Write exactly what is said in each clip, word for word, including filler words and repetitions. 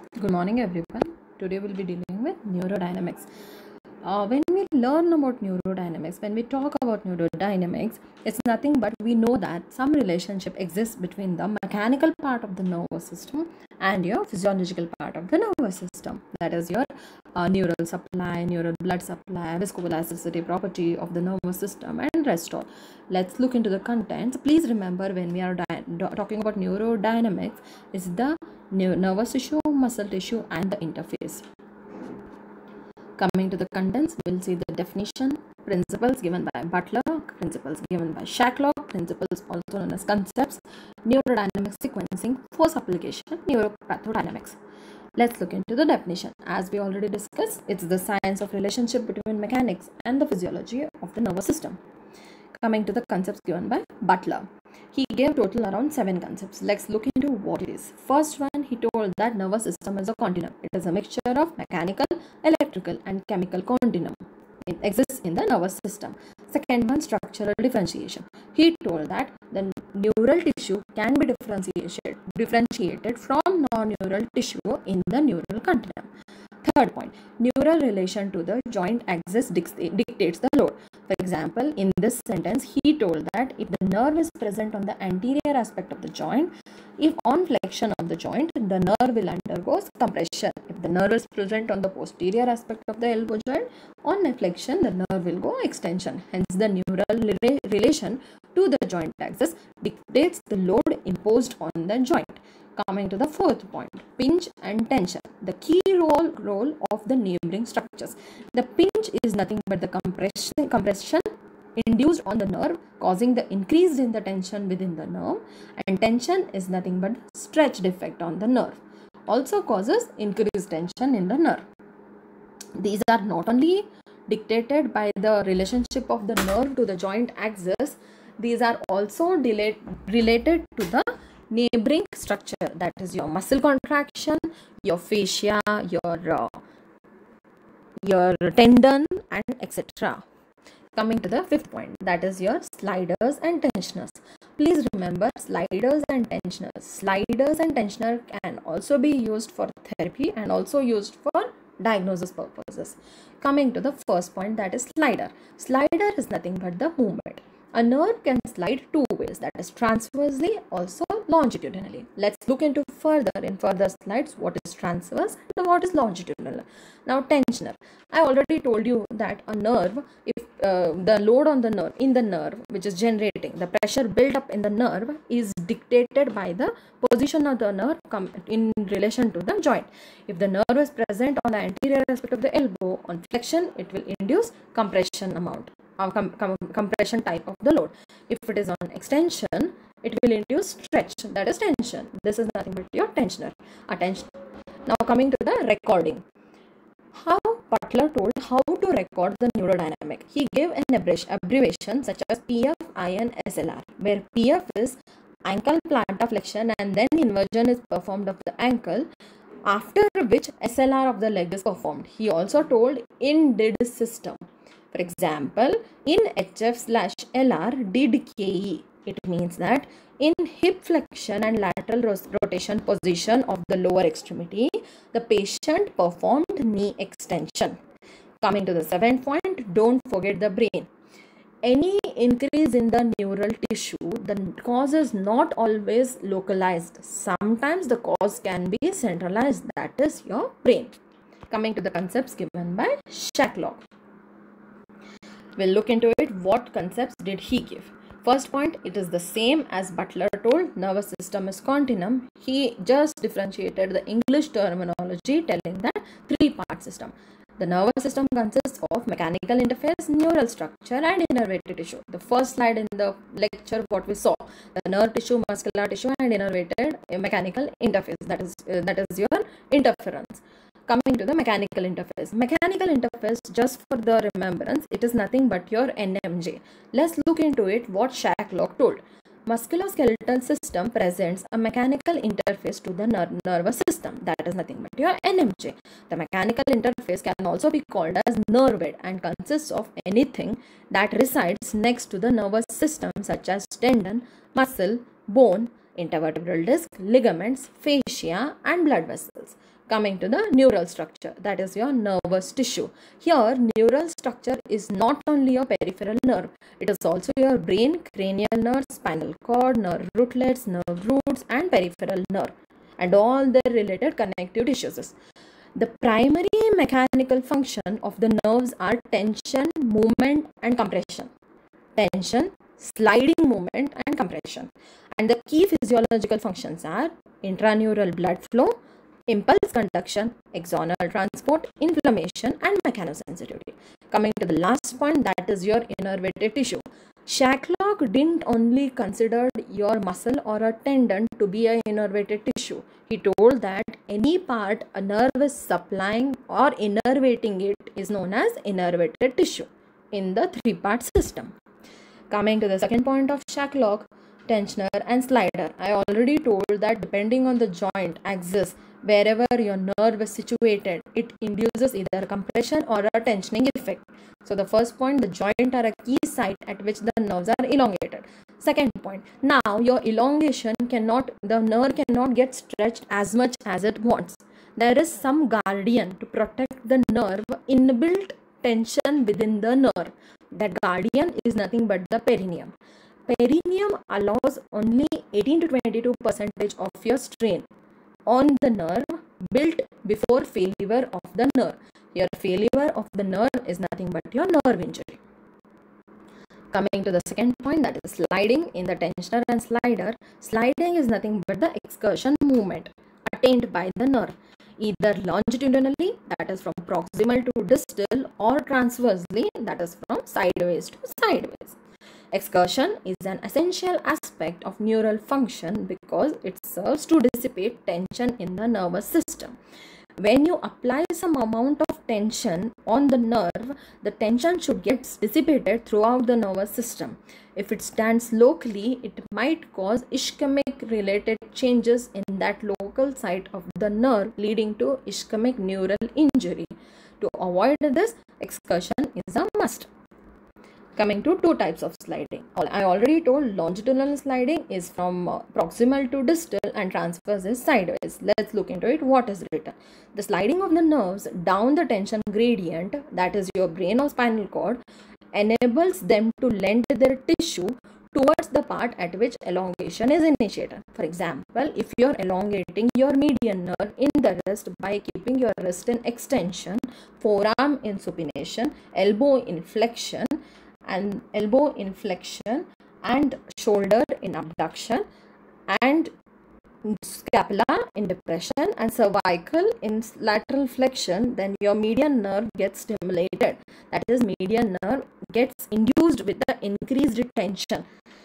Good morning, everyone. Today we'll be dealing with neurodynamics. Uh, when we learn about neurodynamics, when we talk about neurodynamics, it's nothing but we know that some relationship exists between the mechanical part of the nervous system and your physiological part of the nervous system. That is your uh, neural supply, neural blood supply, viscoelasticity property of the nervous system, and rest all. Let's look into the contents. Please remember, when we are talking about neurodynamics, it's the nervous tissue, muscle tissue, and the interface. Coming to the contents, we'll see the definition, principles given by Butler, principles given by Shacklock, principles also known as concepts, neurodynamic sequencing, force application, neuropathodynamics. Let's look into the definition. As we already discussed, it's the science of relationship between mechanics and the physiology of the nervous system. Coming to the concepts given by Butler. He gave total around seven concepts. Let's look into what it is. First one, he told that nervous system is a continuum. It is a mixture of mechanical, electrical, and chemical continuum. It exists in the nervous system. Second one, structural differentiation. He told that the neural tissue can be differentiated, differentiated from non-neural tissue in the neural continuum. Third point, neural relation to the joint axis dictates the load. For example, in this sentence, he told that if the nerve is present on the anterior aspect of the joint, if on flexion of the joint, the nerve will undergo compression. If the nerve is present on the posterior aspect of the elbow joint, on flexion, the nerve will go extension. Hence, the neural relation to the joint axis dictates the load imposed on the joint. Coming to the fourth point, pinch and tension. The key role, role of the neighboring structures. The pinch is nothing but the compression, compression induced on the nerve, causing the increase in the tension within the nerve, and tension is nothing but stretch defect on the nerve. Also causes increased tension in the nerve. These are not only dictated by the relationship of the nerve to the joint axis, these are also related to the neighboring structure, that is your muscle contraction, your fascia, your uh, your tendon, and et cetera. Coming to the fifth point, that is your sliders and tensioners. Please remember, sliders and tensioners. Sliders and tensioner can also be used for therapy and also used for diagnosis purposes. Coming to the first point, that is slider. Slider is nothing but the movement. A nerve can slide two ways, that is transversely, also longitudinally. Let's look into further in further slides what is transverse and what is longitudinal. Now, tensioner. I already told you that a nerve, if uh, the load on the nerve, in the nerve, which is generating, the pressure built up in the nerve is dictated by the position of the nerve in relation to the joint. If the nerve is present on the anterior aspect of the elbow, on flexion, it will induce compression amount. Or com com compression type of the load. If it is on extension, it will induce stretch, that is tension. This is nothing but your tensioner. Attention. Now coming to the recording. How Butler told how to record the neurodynamic. He gave an abbreviation such as P F, I, and S L R, where P F is ankle plantar flexion and then inversion is performed of the ankle, after which S L R of the leg is performed. He also told in did system. For example, in H F slash L R did K E. It means that in hip flexion and lateral rotation position of the lower extremity, the patient performed knee extension. Coming to the seventh point, don't forget the brain. Any increase in the neural tissue, the cause is not always localized. Sometimes the cause can be centralized, that is your brain. Coming to the concepts given by Shacklock. We'll look into it. What concepts did he give? First point, it is the same as Butler told. Nervous system is continuum. He just differentiated the English terminology, telling that three-part system. The nervous system consists of mechanical interface, neural structure, and innervated tissue. The first slide in the lecture, what we saw, the nerve tissue, muscular tissue, and innervated mechanical interface. That is uh, that is your interference. Coming to the mechanical interface. Mechanical interface, just for the remembrance, it is nothing but your N M J. Let's look into it what Shacklock told. Musculoskeletal system presents a mechanical interface to the ner nervous system. That is nothing but your N M J. The mechanical interface can also be called as nerve bed and consists of anything that resides next to the nervous system such as tendon, muscle, bone, intervertebral disc, ligaments, fascia, and blood vessels. Coming to the neural structure, that is your nervous tissue. Here, neural structure is not only your peripheral nerve, it is also your brain, cranial nerve, spinal cord, nerve rootlets, nerve roots, and peripheral nerve, and all their related connective tissues. The primary mechanical function of the nerves are tension, movement, and compression. Tension, sliding movement, and compression. And the key physiological functions are intraneural blood flow, impulse conduction, axonal transport, inflammation, and mechanosensitivity. Coming to the last point, that is your innervated tissue. Shacklock didn't only consider your muscle or a tendon to be an innervated tissue. He told that any part a nerve is supplying or innervating it is known as innervated tissue in the three-part system. Coming to the second point of Shacklock, tensioner and slider. I already told that depending on the joint axis, wherever your nerve is situated, it induces either compression or a tensioning effect. So the first point, the joint are a key site at which the nerves are elongated. Second point, now your elongation cannot, the nerve cannot get stretched as much as it wants. There is some guardian to protect the nerve, inbuilt tension within the nerve. That guardian is nothing but the perineum. Perineum allows only eighteen to twenty-two percent of your strain on the nerve built before failure of the nerve. Your failure of the nerve is nothing but your nerve injury. Coming to the second point, that is sliding in the tensioner and slider. Sliding is nothing but the excursion movement attained by the nerve, either longitudinally, that is from proximal to distal, or transversely, that is from sideways to sideways. Excursion is an essential aspect of neural function because it serves to dissipate tension in the nervous system. When you apply some amount of tension on the nerve, the tension should get dissipated throughout the nervous system. If it stands locally, it might cause ischemic related changes in that local site of the nerve, leading to ischemic neural injury. To avoid this, excursion is a must. Coming to two types of sliding. I already told longitudinal sliding is from uh, proximal to distal and transverse is sideways. Let's look into it. What is written? The sliding of the nerves down the tension gradient, that is your brain or spinal cord, enables them to lend their tissue towards the part at which elongation is initiated. For example, if you are elongating your median nerve in the wrist by keeping your wrist in extension, forearm in supination, elbow in flexion, and elbow in flexion, and shoulder in abduction, and scapula in depression, and cervical in lateral flexion, then your median nerve gets stimulated. That is, median nerve gets induced with the increased tension.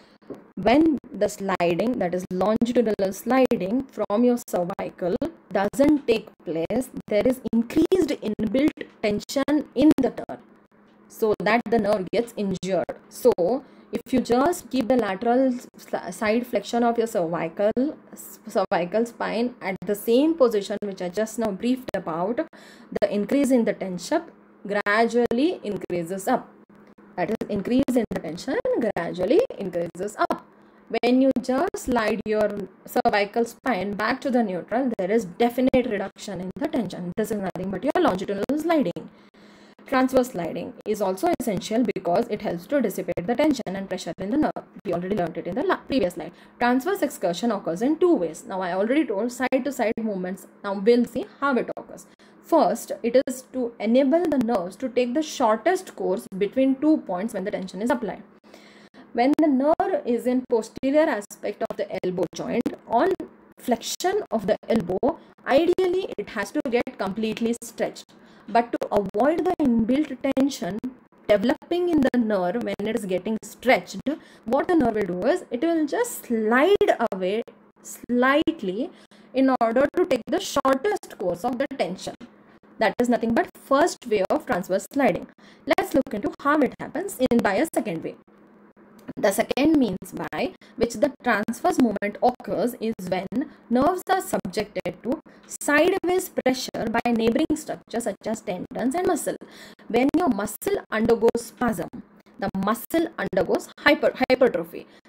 When the sliding, that is longitudinal sliding from your cervical, doesn't take place, there is increased inbuilt tension in the nerve, so that the nerve gets injured. So if you just keep the lateral side flexion of your cervical cervical spine at the same position which I just now briefed about, the increase in the tension gradually increases up. That is, increase in the tension gradually increases up. When you just slide your cervical spine back to the neutral, there is definite reduction in the tension. This is nothing but your longitudinal sliding. Transverse sliding is also essential because it helps to dissipate the tension and pressure in the nerve. We already learned it in the previous slide. Transverse excursion occurs in two ways. Now I already told side to side movements. Now we'll see how it occurs. First, it is to enable the nerves to take the shortest course between two points when the tension is applied. When the nerve is in posterior aspect of the elbow joint, on flexion of the elbow, ideally it has to get completely stretched. But to avoid the inbuilt tension developing in the nerve when it is getting stretched, what the nerve will do is it will just slide away slightly in order to take the shortest course of the tension. That is nothing but first way of transverse sliding. Let's look into how it happens in by a second way. The second means by which the transverse movement occurs is when nerves are subjected to sideways pressure by neighboring structures such as tendons and muscle. When your muscle undergoes spasm, the muscle undergoes hyper, hypertrophy.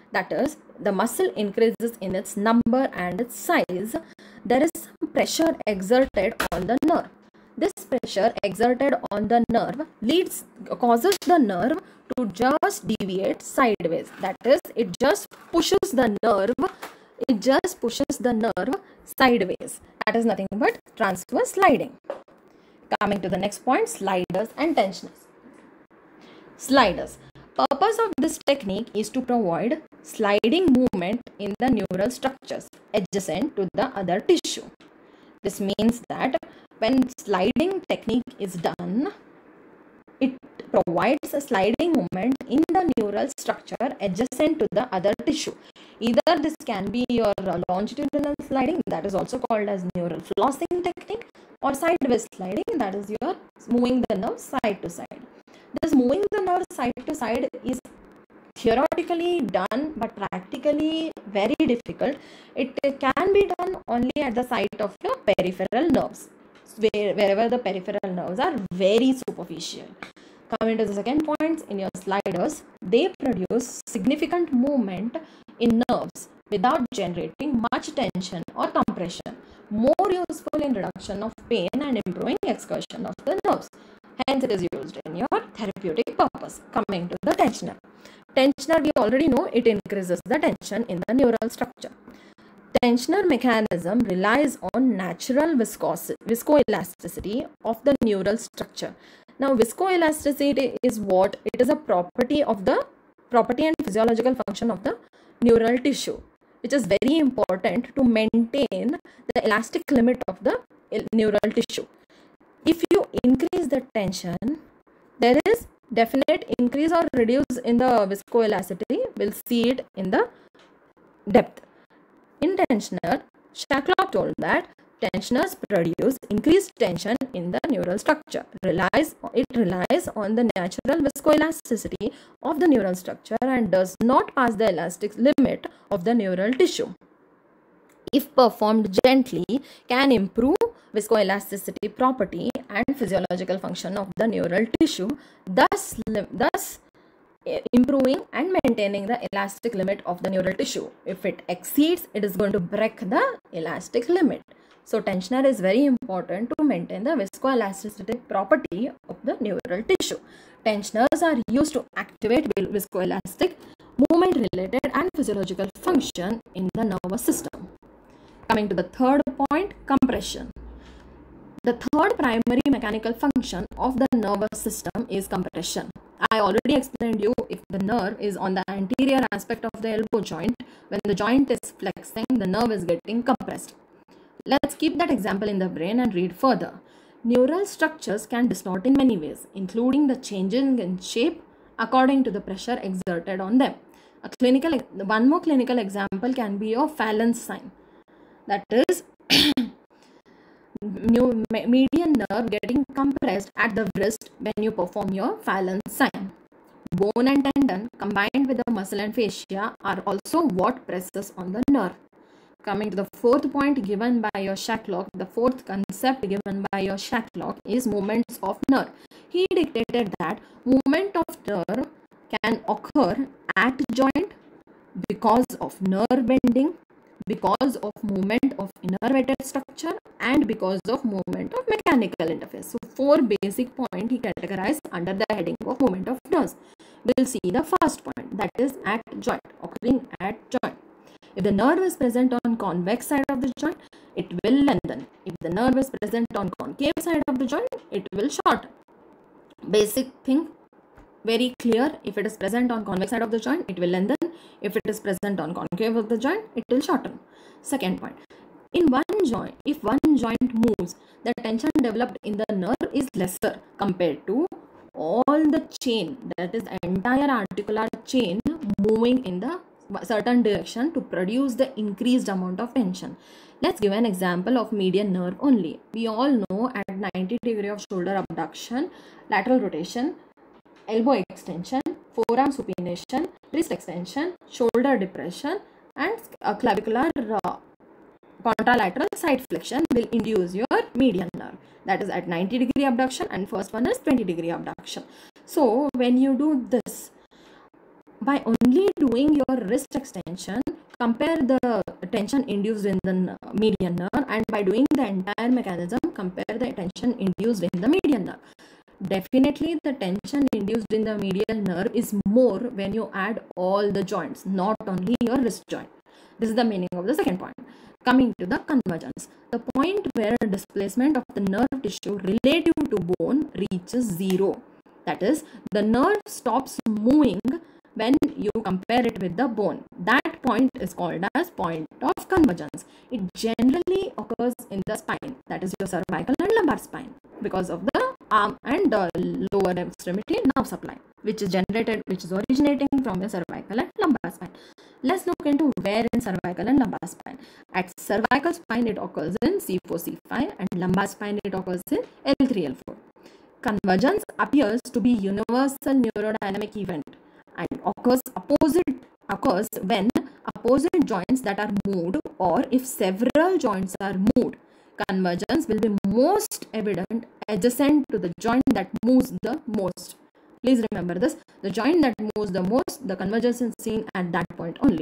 That is, the muscle increases in its number and its size. There is some pressure exerted on the nerve. This pressure exerted on the nerve leads causes the nerve to just deviate sideways. That is, it just pushes the nerve. It just pushes the nerve sideways. That is nothing but transverse sliding. Coming to the next point, sliders and tensioners. Sliders. Purpose of this technique is to provide sliding movement in the neural structures adjacent to the other tissue. This means that when sliding technique is done, it provides a sliding movement in the neural structure adjacent to the other tissue. Either this can be your longitudinal sliding, that is also called as neural flossing technique, or sideways sliding, that is your moving the nerve side to side. This moving the nerve side to side is theoretically done but practically very difficult. It can be done only at the site of your peripheral nerves, where, wherever the peripheral nerves are very superficial. Coming to the second point, in your sliders, they produce significant movement in nerves without generating much tension or compression, more useful in reduction of pain and improving excursion of the nerves. Hence, it is used in your therapeutic purpose. Coming to the tensioner. Tensioner, we already know it increases the tension in the neural structure. Tensioner mechanism relies on natural viscosity, viscoelasticity of the neural structure. Now, viscoelasticity is what? It is a property of the property and physiological function of the neural tissue, which is very important to maintain the elastic limit of the neural tissue. If you increase the tension, there is definite increase or reduce in the viscoelasticity. We'll see it in the depth. In tensioner, Shacklock told that tensioners produce increased tension in the neural structure. Relies, it relies on the natural viscoelasticity of the neural structure and does not pass the elastic limit of the neural tissue. If performed gently, can improve viscoelasticity property and physiological function of the neural tissue, thus, thus improving and maintaining the elastic limit of the neural tissue. If it exceeds, it is going to break the elastic limit. So, tensioner is very important to maintain the viscoelasticity property of the neural tissue. Tensioners are used to activate viscoelastic movement related and physiological function in the nervous system. Coming to the third point, compression. The third primary mechanical function of the nervous system is compression. I already explained you, if the nerve is on the anterior aspect of the elbow joint, when the joint is flexing, the nerve is getting compressed. Let's keep that example in the brain and read further. Neural structures can distort in many ways, including the changing in shape according to the pressure exerted on them. A clinical, one more clinical example can be your Phalen's sign. That is, median nerve getting compressed at the wrist when you perform your Phalen's sign. Bone and tendon combined with the muscle and fascia are also what presses on the nerve. Coming to the fourth point given by your Shacklock, the fourth concept given by your Shacklock is movements of nerve. He dictated that movement of nerve can occur at joint because of nerve bending, because of movement of innervated structure, and because of movement of mechanical interface. So, four basic points he categorized under the heading of movement of nerves. We'll see the first point, that is at joint, occurring at joint. If the nerve is present on convex side of the joint, it will lengthen. If the nerve is present on concave side of the joint, it will shorten. Basic thing, very clear. If it is present on convex side of the joint, it will lengthen. If it is present on concave of the joint, it will shorten. Second point, in one joint, if one joint moves, the tension developed in the nerve is lesser compared to all the chain, that is the entire articular chain moving in the certain direction to produce the increased amount of tension. Let's give an example of median nerve only. We all know at ninety degree of shoulder abduction, lateral rotation, elbow extension, forearm supination, wrist extension, shoulder depression, and a clavicular uh, contralateral side flexion will induce your median nerve. That is at ninety degree abduction, and first one is twenty degree abduction. So when you do this, by only doing your wrist extension, compare the tension induced in the median nerve, and by doing the entire mechanism, compare the tension induced in the median nerve. Definitely the tension induced in the medial nerve is more when you add all the joints, not only your wrist joint. This is the meaning of the second point. Coming to the convergence, the point where displacement of the nerve tissue relative to bone reaches zero. That is, the nerve stops moving when you compare it with the bone. That point is called as point of convergence. It generally occurs in the spine, that is your cervical and lumbar spine, because of the arm and the lower extremity nerve supply, which is generated, which is originating from the cervical and lumbar spine. Let's look into where in cervical and lumbar spine. At cervical spine, it occurs in C four C five, and lumbar spine, it occurs in L three L four. Convergence appears to be universal neurodynamic event and occurs opposite occurs when opposite joints that are moved, or if several joints are moved. Convergence will be most evident adjacent to the joint that moves the most. Please remember this, the joint that moves the most, the convergence is seen at that point only.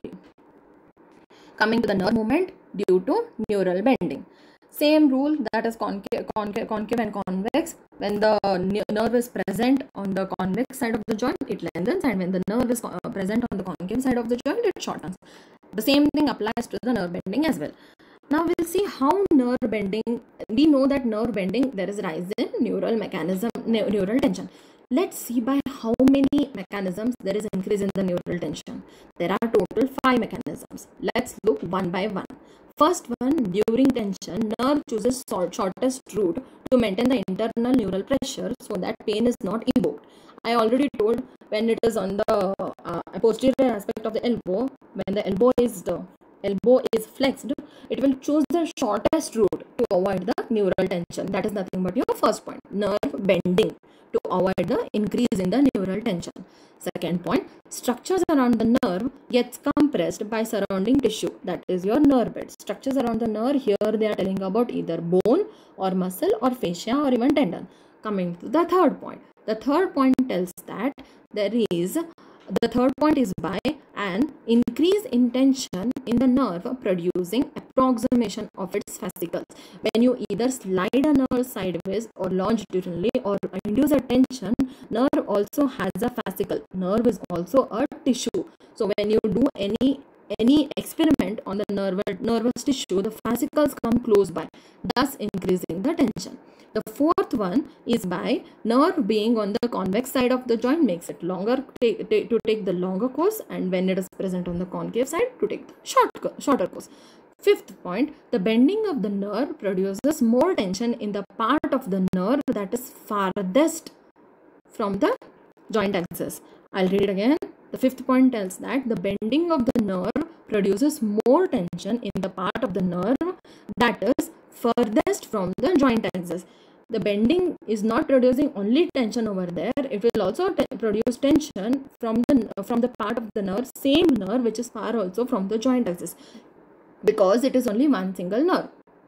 Coming to the nerve movement due to neural bending. Same rule, that is concave, concave, concave and convex. When the nerve is present on the convex side of the joint, it lengthens, and when the nerve is present on the concave side of the joint, it shortens. The same thing applies to the nerve bending as well. Now we'll see how nerve bending, we know that nerve bending, there is rise in neural mechanism, neural tension. Let's see by how many mechanisms there is increase in the neural tension. There are total five mechanisms. Let's look one by one. First one, during tension, nerve chooses shortest route to maintain the internal neural pressure so that pain is not evoked. I already told, when it is on the uh, posterior aspect of the elbow, when the elbow is the elbow is flexed, it will choose the shortest route to avoid the neural tension. That is nothing but your first point, nerve bending, to avoid the increase in the neural tension. Second point, structures around the nerve gets compressed by surrounding tissue, that is your nerve bed. Structures around the nerve, here they are telling about either bone or muscle or fascia or even tendon. Coming to the third point, the third point tells that there is The third point is by an increase in tension in the nerve producing approximation of its fascicles. When you either slide a nerve sideways or longitudinally or induce a tension, nerve also has a fascicle. Nerve is also a tissue. So when you do any any experiment on the nerve, nervous tissue, the fascicles come close by, thus increasing the tension. The fourth one is by nerve being on the convex side of the joint makes it longer take, take, to take the longer course, and when it is present on the concave side to take the short, shorter course. Fifth point, the bending of the nerve produces more tension in the part of the nerve that is farthest from the joint axis. I'll read it again. The fifth point tells that the bending of the nerve produces more tension in the part of the nerve that is furthest from the joint axis. The bending is not producing only tension over there, it will also produce tension from the from the part of the nerve, same nerve which is far also from the joint axis, because it is only one single nerve.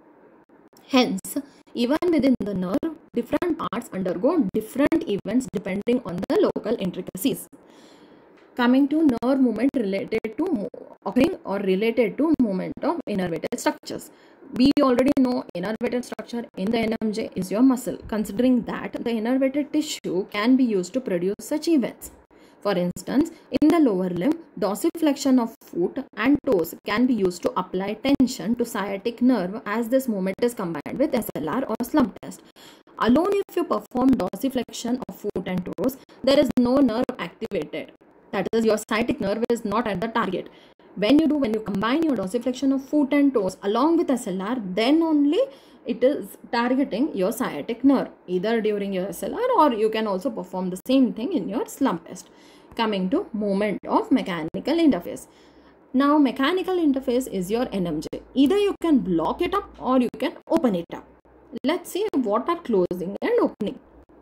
Hence, even within the nerve, different parts undergo different events depending on the local intricacies. Coming to nerve movement related to occurring or related to movement of innervated structures. We already know innervated structure in the N M J is your muscle, considering that the innervated tissue can be used to produce such events. For instance, in the lower limb, dorsiflexion of foot and toes can be used to apply tension to sciatic nerve, as this movement is combined with S L R or slump test. Alone, if you perform dorsiflexion of foot and toes, there is no nerve activated. That is, your sciatic nerve is not at the target. When you do, when you combine your dorsiflexion of foot and toes along with S L R, then only it is targeting your sciatic nerve, either during your S L R, or you can also perform the same thing in your slump test. Coming to movement of mechanical interface. Now, mechanical interface is your N M J. Either you can block it up or you can open it up. Let's see what are closing and opening.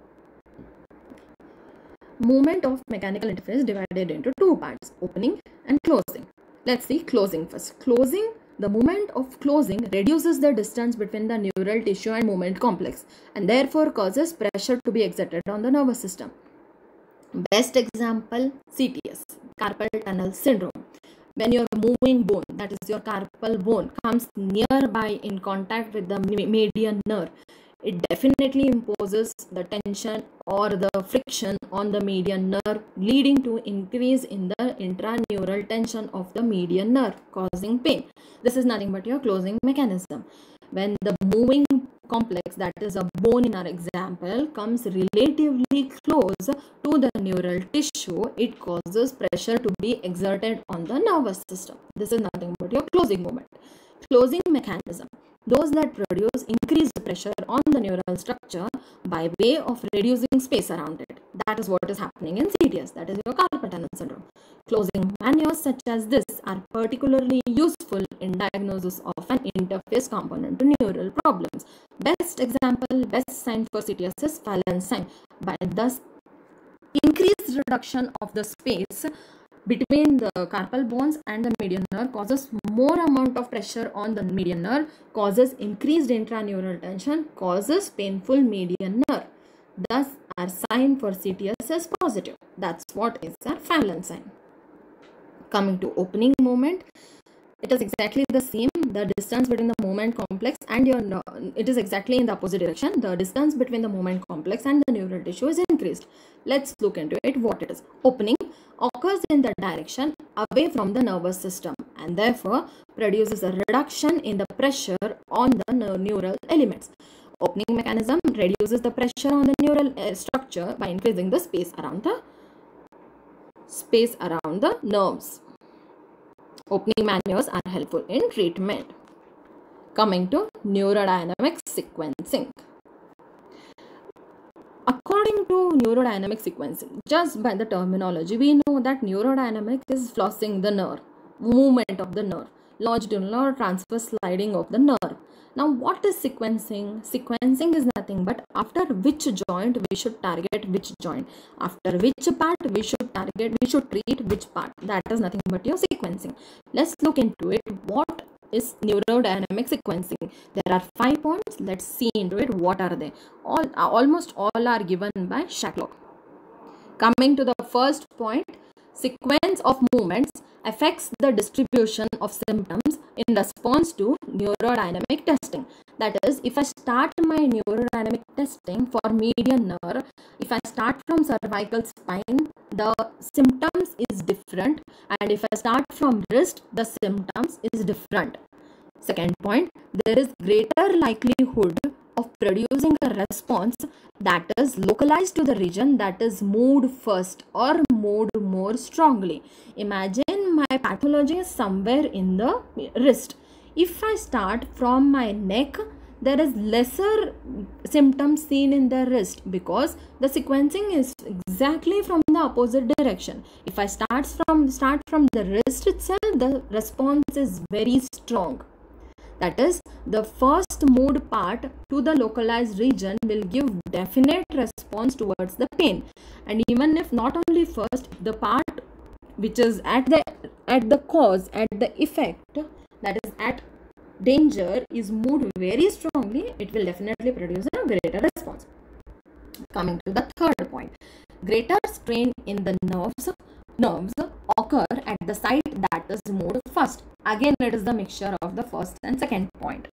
Movement of mechanical interface divided into two parts, opening and closing. Let's see closing first. Closing, the movement of closing reduces the distance between the neural tissue and movement complex, and therefore causes pressure to be exerted on the nervous system. Best example, C T S, carpal tunnel syndrome. When your moving bone, that is your carpal bone, comes nearby in contact with the median nerve, it definitely imposes the tension or the friction on the median nerve, leading to increase in the intraneural tension of the median nerve, causing pain. This is nothing but your closing mechanism. When the moving complex, that is a bone in our example, comes relatively close to the neural tissue, it causes pressure to be exerted on the nervous system. This is nothing but your closing movement. Closing mechanism, those that produce increased pressure on the neural structure by way of reducing space around it. That is what is happening in C T S, that is your carpal tunnel syndrome. Closing maneuvers such as this are particularly useful in diagnosis of an interface component to neural problems. Best example, best sign for C T S is Phelan sign. By thus increased reduction of the space between the carpal bones and the median nerve causes more amount of pressure on the median nerve, causes increased intraneural tension, causes painful median nerve. Thus, our sign for C T S is positive. That's what is our Phelan sign. Coming to opening movement, it is exactly the same. The distance between the movement complex and your it is exactly in the opposite direction. The distance between the movement complex and the neural tissue is increased. Let's look into it. What it is. Opening occurs in the direction away from the nervous system and therefore produces a reduction in the pressure on the neural elements. Opening mechanism reduces the pressure on the neural structure by increasing the space around the space around the nerves. Opening maneuvers are helpful in treatment. Coming to neurodynamic sequencing. According to neurodynamic sequencing, just by the terminology, we know that neurodynamic is flossing the nerve, movement of the nerve, longitudinal or transverse sliding of the nerve. Now, what is sequencing? Sequencing is nothing but after which joint we should target which joint, after which part we should target, we should treat which part. That is nothing but your sequencing. Let's look into it. What is neurodynamic sequencing? There are five points. Let's see into it. What are they? All almost all are given by Shacklock. Coming to the first point, sequence of movements affects the distribution of symptoms in response to neurodynamic testing. That is, if I start my neurodynamic testing for median nerve, if I start from cervical spine, the symptoms is different, and if I start from wrist, the symptoms is different. Second point, there is greater likelihood of producing a response that is localized to the region that is moved first or moved more strongly. Imagine my pathology is somewhere in the wrist. If I start from my neck, there is lesser symptoms seen in the wrist because the sequencing is exactly from the opposite direction. If I start from start from the wrist itself, the response is very strong. That is, the first moved part to the localized region will give definite response towards the pain. And even if not only first, the part which is at the at the cause, at the effect, that is at danger, is moved very strongly, it will definitely produce a greater response. Coming to the third point, greater strain in the nerves nerves occur at the site that is moved first. Again, it is the mixture of the first and second point.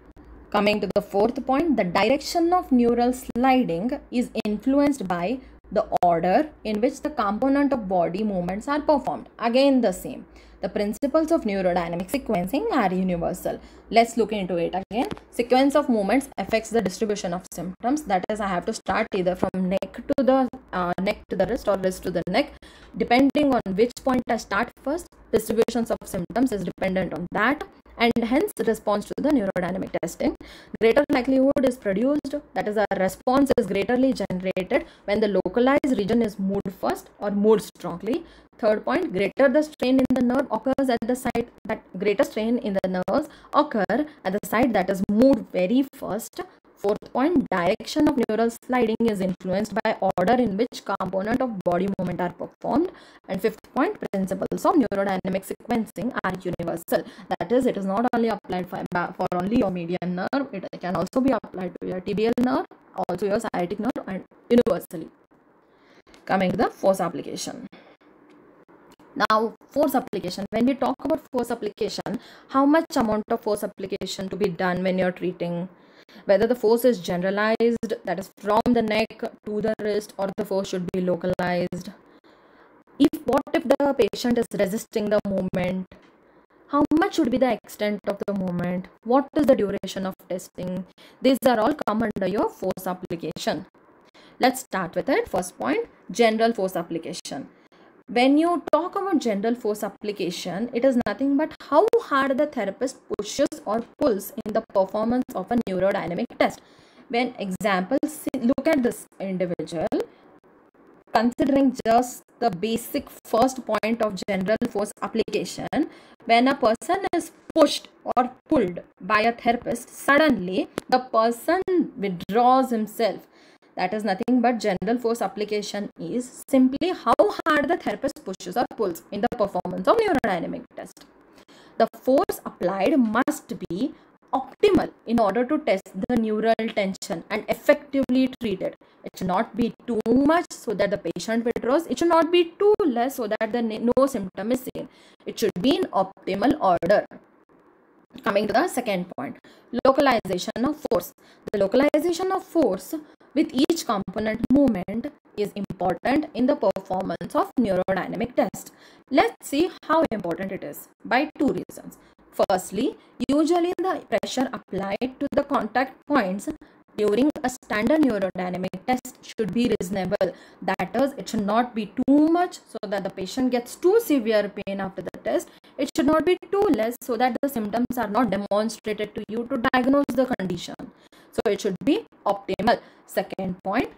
Coming to the fourth point, the direction of neural sliding is influenced by the order in which the component of body movements are performed. Again, the same. The principles of neurodynamic sequencing are universal. Let's look into it again. Sequence of movements affects the distribution of symptoms. That is, I have to start either from neck to the uh, neck to the wrist or wrist to the neck. Depending on which point I start first, distributions of symptoms is dependent on that, and hence response to the neurodynamic testing. Greater likelihood is produced, that is, a response is greaterly generated when the localized region is moved first or moved strongly. Third point, greater the strain in the nerve occurs at the site that greater strain in the nerves occur at the site that is moved very first. Fourth point, direction of neural sliding is influenced by order in which component of body movement are performed. And fifth point, principles of neurodynamic sequencing are universal. That is, it is not only applied for, for only your median nerve, it can also be applied to your tibial nerve, also your sciatic nerve, and universally. Coming to the force application. Now, force application. When we talk about force application, how much amount of force application to be done when you're treating? Whether the force is generalized, that is from the neck to the wrist, or the force should be localized. If what if the patient is resisting the movement? How much should be the extent of the movement? What is the duration of testing? These are all come under your force application. Let's start with it. First point, general force application. When you talk about general force application, it is nothing but how hard the therapist pushes or pulls in the performance of a neurodynamic test. When example, see, look at this individual, considering just the basic first point of general force application, when a person is pushed or pulled by a therapist, suddenly the person withdraws himself. That is nothing but general force application is simply how hard the therapist pushes or pulls in the performance of neurodynamic test. The force applied must be optimal in order to test the neural tension and effectively treat it. It should not be too much so that the patient withdraws. It should not be too less so that the no symptom is seen. It should be in optimal order. Coming to the second point, localization of force. The localization of force with each component movement is important in the performance of neurodynamic test. Let's see how important it is by two reasons. Firstly, usually the pressure applied to the contact points during a standard neurodynamic test should be reasonable. That is, it should not be too much so that the patient gets too severe pain after the test. It should not be too less so that the symptoms are not demonstrated to you to diagnose the condition. So it should be optimal. Second point,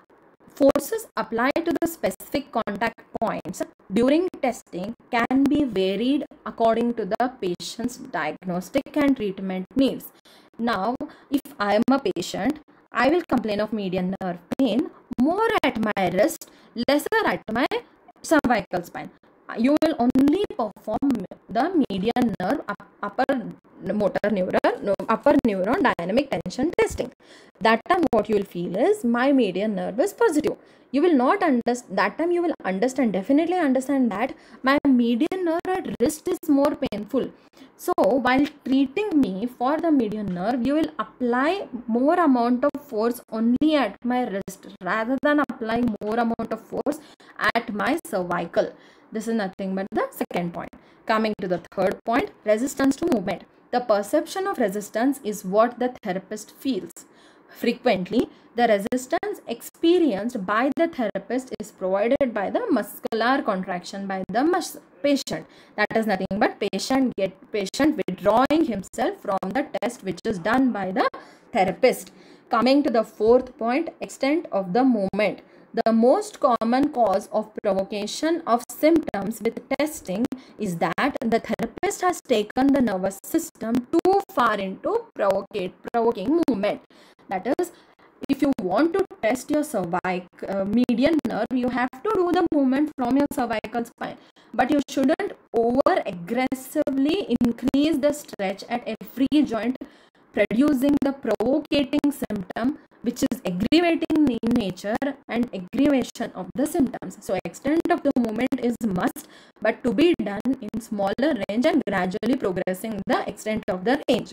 forces applied to the specific contact points during testing can be varied according to the patient's diagnostic and treatment needs. Now, if I am a patient, I will complain of median nerve pain more at my wrist, lesser at my cervical spine. You will only perform the median nerve upper motor neuron, upper neuron dynamic tension testing. That time what you will feel is my median nerve is positive. You will not understand, that time you will understand, definitely understand that my median nerve at wrist is more painful. So while treating me for the median nerve, you will apply more amount of force only at my wrist rather than applying more amount of force at my cervical. This is nothing but the second point. Coming to the third point, resistance to movement. The perception of resistance is what the therapist feels. Frequently, the resistance experienced by the therapist is provided by the muscular contraction by the patient. That is nothing but patient get patient withdrawing himself from the test which is done by the therapist. Coming to the fourth point, extent of the movement. The most common cause of provocation of symptoms with testing is that the therapist has taken the nervous system too far into provocate, provoking movement. That is, if you want to test your cervical uh, median nerve, you have to do the movement from your cervical spine. But you shouldn't over aggressively increase the stretch at every joint, producing the provocating symptom which is aggravating in nature and aggravation of the symptoms. So extent of the movement is must, but to be done in smaller range and gradually progressing the extent of the range.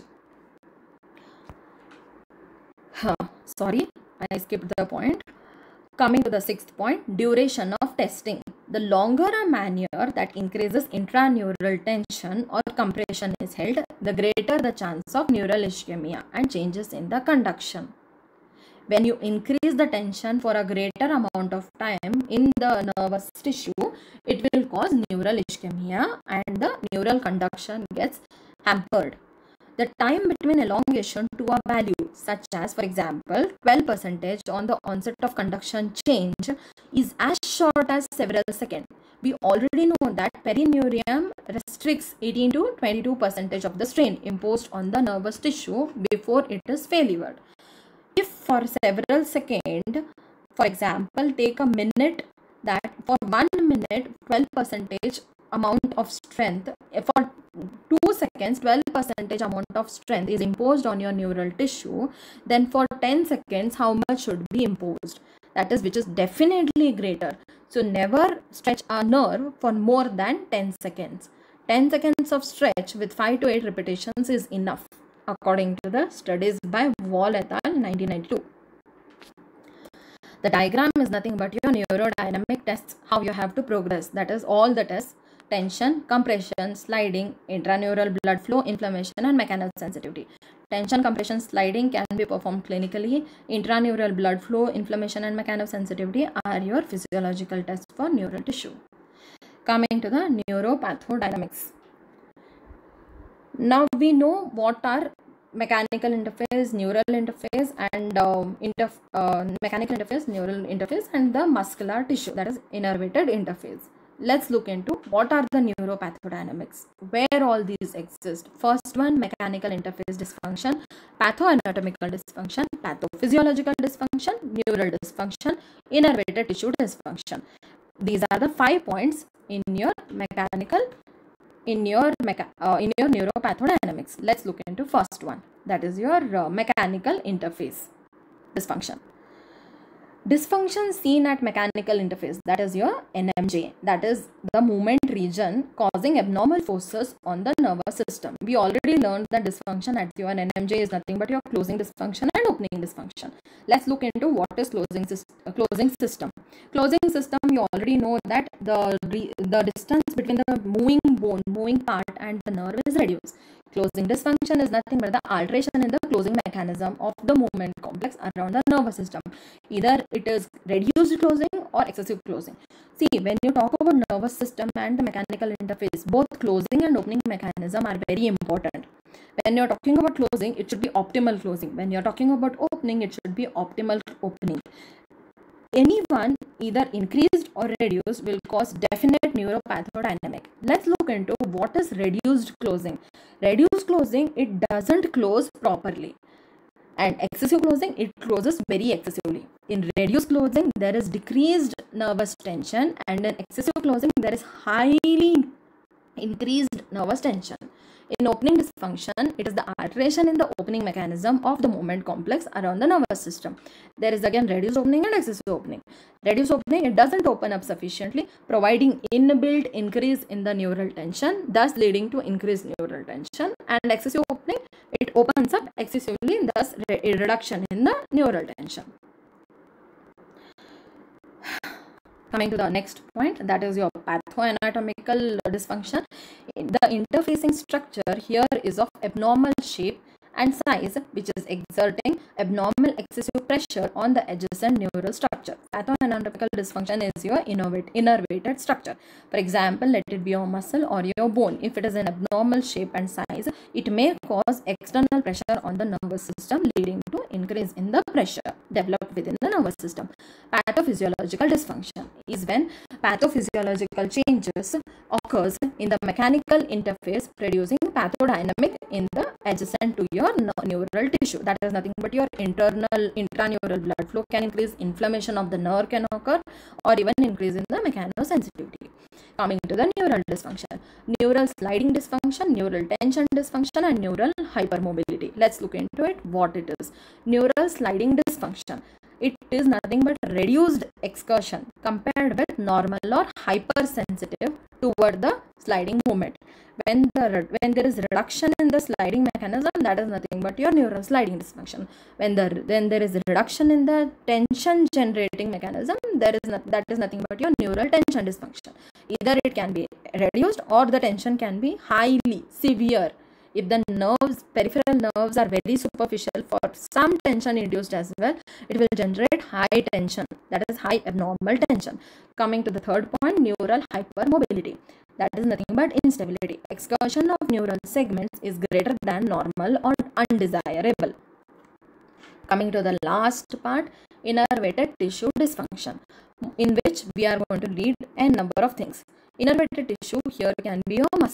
Huh, sorry, I skipped the point. Coming to the sixth point, duration of testing. The longer a maneuver that increases intraneural tension or compression is held, the greater the chance of neural ischemia and changes in the conduction. When you increase the tension for a greater amount of time in the nervous tissue, it will cause neural ischemia and the neural conduction gets hampered. The time between elongation to a value, such as for example twelve percent on the onset of conduction change, is as short as several seconds. We already know that perineurium restricts eighteen to twenty-two percent of the strain imposed on the nervous tissue before it is failured. If for several seconds, for example, take a minute, that for one minute twelve percent amount of strength, for two seconds twelve percent amount of strength is imposed on your neural tissue, then for ten seconds how much should be imposed? that is which is definitely greater. So never stretch a nerve for more than ten seconds. ten seconds of stretch with five to eight repetitions is enough, according to the studies by Wall et al. nineteen ninety-two. The diagram is nothing but your neurodynamic tests, how you have to progress. That is all the tests: tension, compression, sliding, intraneural blood flow, inflammation, and mechanical sensitivity. Tension, compression, sliding can be performed clinically. Intraneural blood flow, inflammation, and mechanical sensitivity are your physiological tests for neural tissue. Coming to the neuropathodynamics. Now we know what are mechanical interface, neural interface, and uh, interf uh, mechanical interface, neural interface, and the muscular tissue, that is innervated interface. Let's look into what are the neuropathodynamics, where all these exist. First one, mechanical interface dysfunction, pathoanatomical dysfunction, pathophysiological dysfunction, neural dysfunction, innervated tissue dysfunction. These are the five points in your mechanical in your mecha uh, in your neuropathodynamics. Let's look into first one, that is your uh, mechanical interface dysfunction. Dysfunction seen at mechanical interface, that is your N M J, that is the movement region causing abnormal forces on the nervous system. We already learned that dysfunction at your N M J is nothing but your closing dysfunction and opening dysfunction. Let's look into what is closing, uh, closing system. Closing system, you already know that the, the distance between the moving bone, moving part and the nerve is reduced. Closing dysfunction is nothing but the alteration in the closing mechanism of the movement complex around the nervous system. Either it is reduced closing or excessive closing. See, when you talk about nervous system and the mechanical interface, both closing and opening mechanism are very important. When you are talking about closing, it should be optimal closing. When you are talking about opening, it should be optimal opening. Anyone either increased or reduced will cause definite neuropathodynamic. Let's look into what is reduced closing. Reduced closing, it doesn't close properly. And excessive closing, it closes very excessively. In reduced closing, there is decreased nervous tension, and in excessive closing, there is highly increased nervous tension. In opening dysfunction, it is the alteration in the opening mechanism of the movement complex around the nervous system. There is again reduced opening and excessive opening. Reduced opening, it doesn't open up sufficiently, providing inbuilt increase in the neural tension, thus leading to increased neural tension. And excessive opening, it opens up excessively, thus a reduction in the neural tension. Coming to the next point, that is your pathoanatomical dysfunction. The interfacing structure here is of abnormal shape and size, which is exerting abnormal excessive pressure on the adjacent neural structure. Pathoanatomical dysfunction is your innervated structure. For example, let it be your muscle or your bone. If it is an abnormal shape and size, it may cause external pressure on the nervous system, leading to increase in the pressure developed within the nervous system. Pathophysiological dysfunction is when pathophysiological changes occurs in the mechanical interface, producing pathodynamic in the adjacent to your neural tissue. That is nothing but your internal intraneural blood flow can increase, inflammation of the nerve can occur, or even increase in the mechanosensitivity. Coming to the neural dysfunction, neural sliding dysfunction, neural tension dysfunction, and neural hypermobility. Let's look into it, what it is. Neural sliding dysfunction, it is nothing but reduced excursion compared with normal or hypersensitive toward the sliding movement. When the when there is reduction in the sliding mechanism, that is nothing but your neural sliding dysfunction. When the then there is a reduction in the tension generating mechanism, there is not, that is nothing but your neural tension dysfunction. Either it can be reduced or the tension can be highly severe. If the nerves, peripheral nerves are very superficial, for some tension induced as well, it will generate high tension, that is high abnormal tension. Coming to the third point, neural hypermobility. That is nothing but instability. Excursion of neural segments is greater than normal or undesirable. Coming to the last part, innervated tissue dysfunction, in which we are going to read a number of things. Innervated tissue here can be your muscle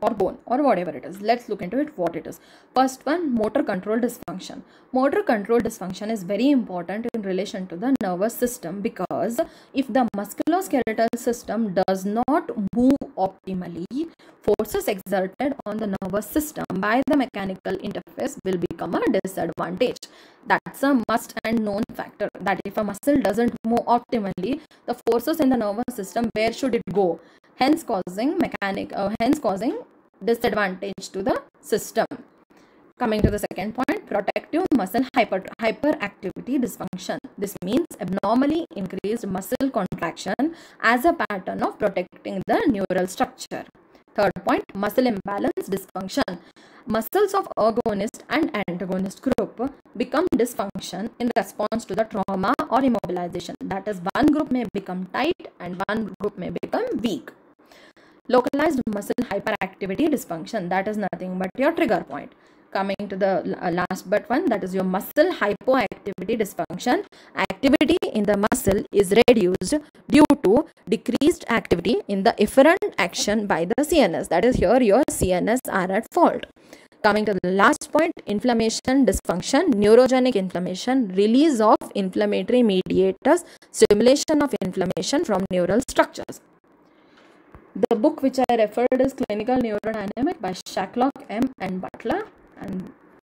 or bone or whatever it is. Let's look into it what it is. First one, motor control dysfunction. Motor control dysfunction is very important in relation to the nervous system, because if the musculoskeletal system does not move optimally, forces exerted on the nervous system by the mechanical interface will become a disadvantage. That's a must and known factor, that if a muscle doesn't move optimally, the forces in the nervous system, where should it go? Hence causing mechanic, uh, hence causing disadvantage to the system. Coming to the second point, protective muscle hyper, hyperactivity dysfunction. This means abnormally increased muscle contraction as a pattern of protecting the neural structure. Third point, muscle imbalance dysfunction. Muscles of agonist and antagonist group become dysfunction in response to the trauma or immobilization. That is, one group may become tight and one group may become weak. Localized muscle hyperactivity dysfunction, that is nothing but your trigger point. Coming to the last but one, that is your muscle hypoactivity dysfunction. Activity in the muscle is reduced due to decreased activity in the efferent action by the C N S. That is, here your C N S are at fault. Coming to the last point, inflammation dysfunction, neurogenic inflammation, release of inflammatory mediators, stimulation of inflammation from neural structures. The book which I referred is Clinical Neurodynamics by Shacklock M and Butler, and